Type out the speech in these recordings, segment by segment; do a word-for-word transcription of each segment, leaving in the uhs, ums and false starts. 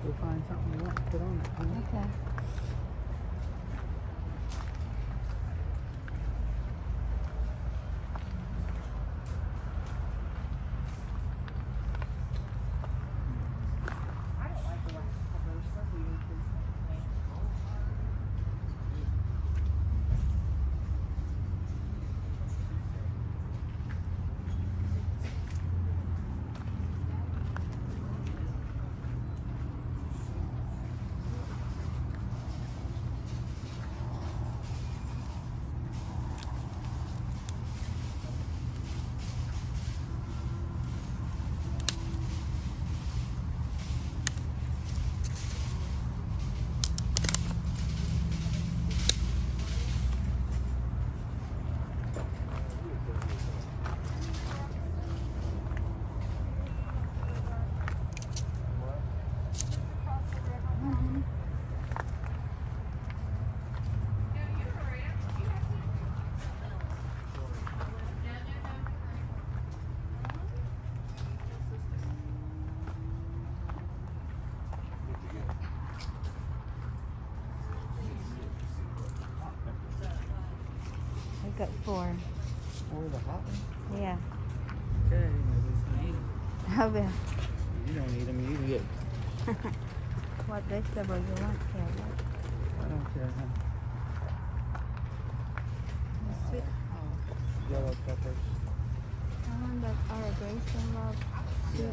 We'll find something you want to put on it. Huh? Okay. I got four. Four of the hot ones? Yeah. Okay, maybe some eat. I will. You don't eat them, you eat it. What vegetable you want, Carol? I don't care, huh? Sweet. Yellow peppers. I want that irrigation love. Sweet.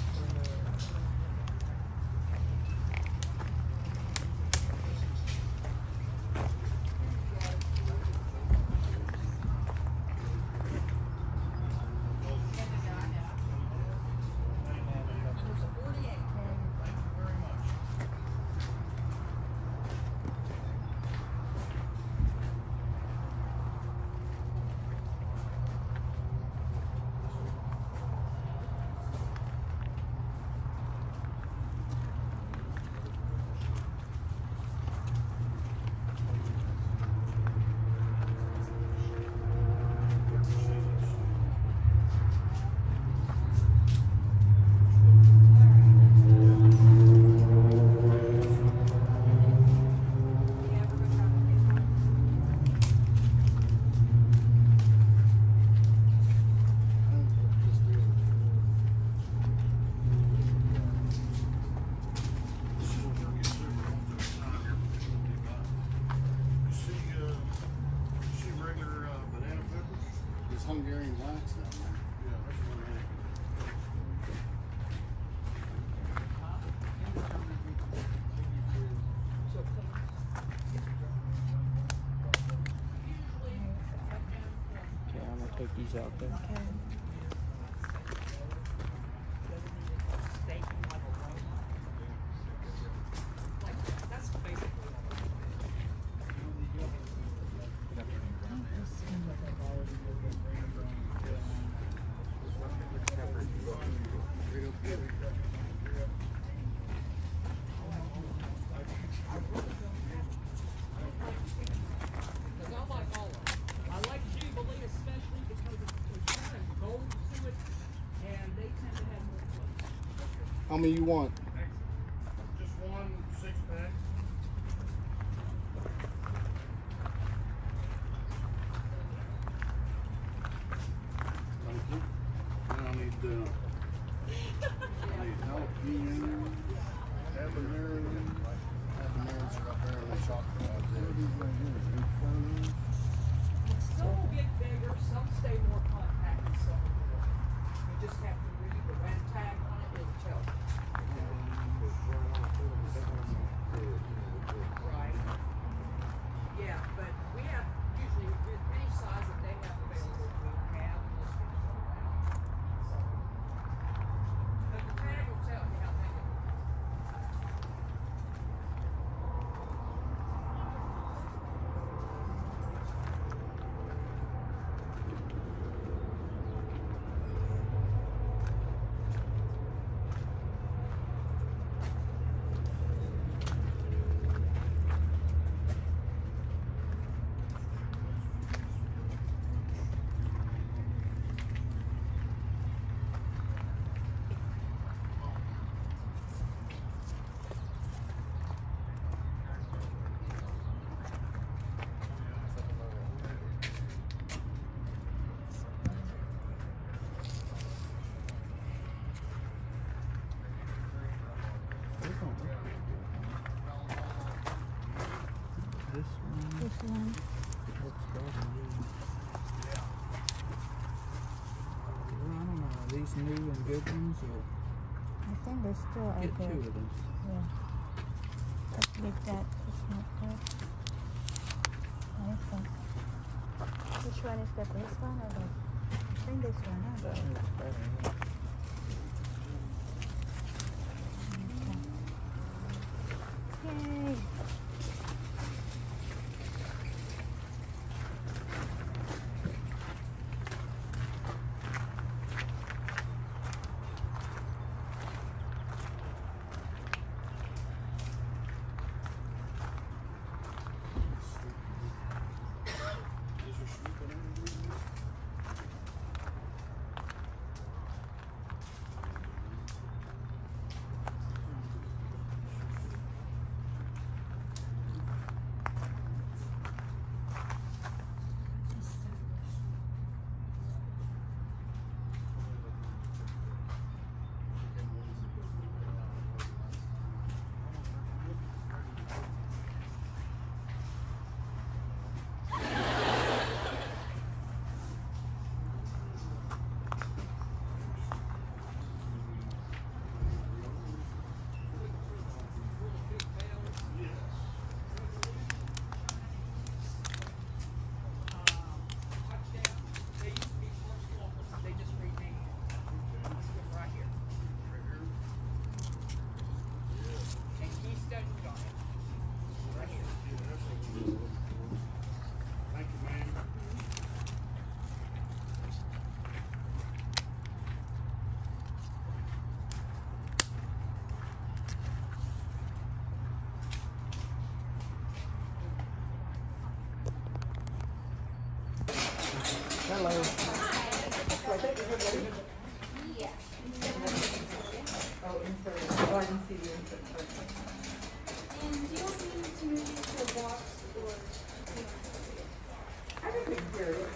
Hungarian blacks down there. Yeah, that's one hand. Okay, I'm gonna take these out there. Okay. How many you want? Just one six pack. Thank you. And I need, uh, I need jalapeno, habanero, habaneros are up there in the chocolate out there. Some will get bigger, some stay more compact, and some will. You just have to read the red tag on it, it'll tell you. this one. Looks better, yeah. Well, I don't know. Are these new and good ones, or I think they're still get okay. two of them? Yeah. Let's get that. It's not good. I think. Which one is the this one or the? I think this one. Huh? That looks better. Yeah. Yay. They just renamed it. Right here. And Keystone Giant. Right here. Thank you, ma'am. Hello. And do you want me to move it to a box or? I don't think here it is.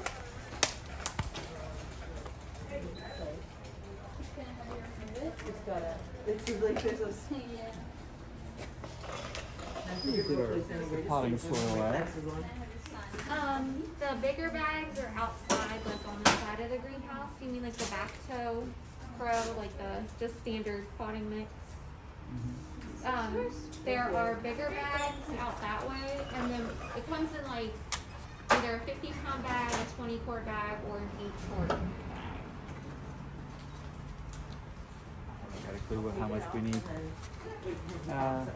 It's got a, it's like there's a. Yeah. Look at our potting soil out. Um, the bigger bags are outside, like on the side of the greenhouse. You mean like the back toe pro, like the just standard potting mix? Um, there are bigger bags out that way, and then it comes in like either a fifty pound bag, a twenty quart bag, or an eight quart bag. Got a clue what how much we need? Uh,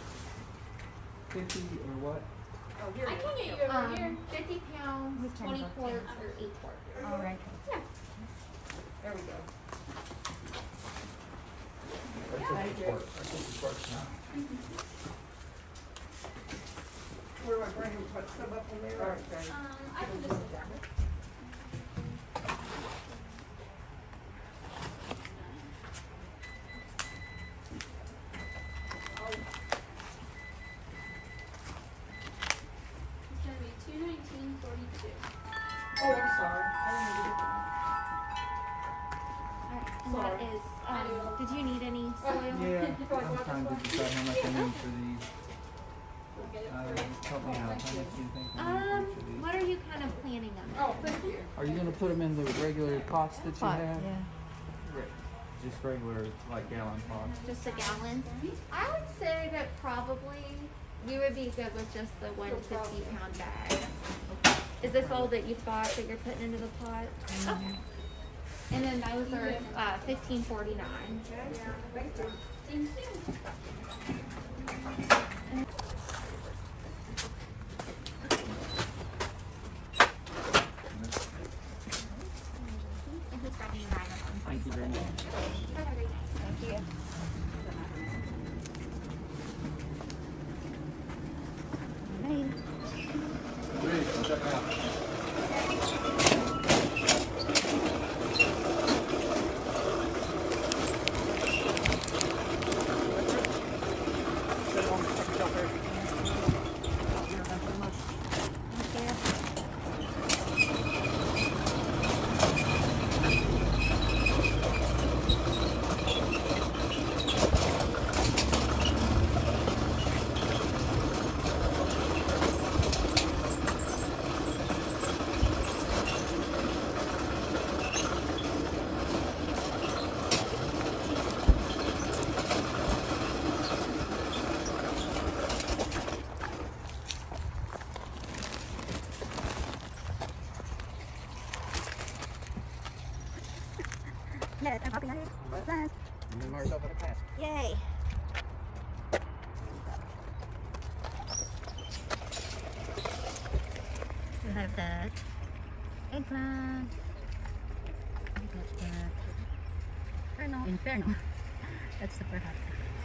fifty or what? Oh, here I it is. can get you over here. fifty pounds, We can twenty go. quarts, or eight quarts. All right. Yeah. There we go. Where do I bring them? Put some up in there? All right, great. Um, I can just sit down. It's gonna be two nineteen forty-two. Oh, I'm sorry. I didn't mean to get Alright, and that Sorry. is, um, did you need any soil? Yeah, I'm trying to decide how much I need for these. Uh, help me out. How much do you think I need Um, for each of these? what are you kind of planning on? Oh, thank you. Are you gonna put them in the regular pots that you Pot, have? yeah. Just regular, like gallon pots? Just a gallon? I would say that probably we would be good with just the one fifty pound bag. Is this all that you've got that you're putting into the pot? Okay. And then those are, uh, fifteen forty-nine. Thank you. Thank you. And who's grabbing the bag? Thank you very much. Have a great night. Thank you. Right. Please, check it out. Sit on, take yourself there. but I'm hopping on it. Plants. And then Marcel for the task. Yay! We have that eggplant. What's that? Inferno. Inferno. That's super hot.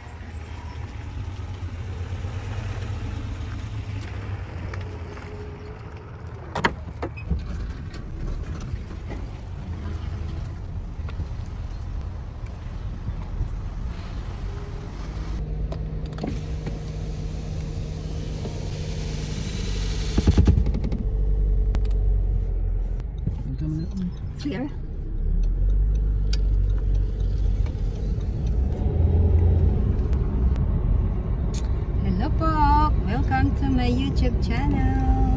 Clear. Hello po! Welcome to my YouTube channel.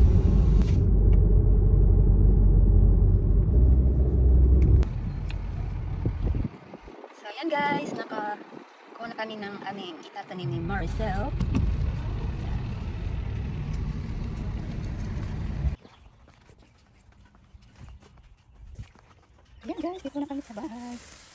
So ayan guys, nakakuha na kami ng aming itatanim ni Marcel. Ayan guys, dito na kami sa bahay.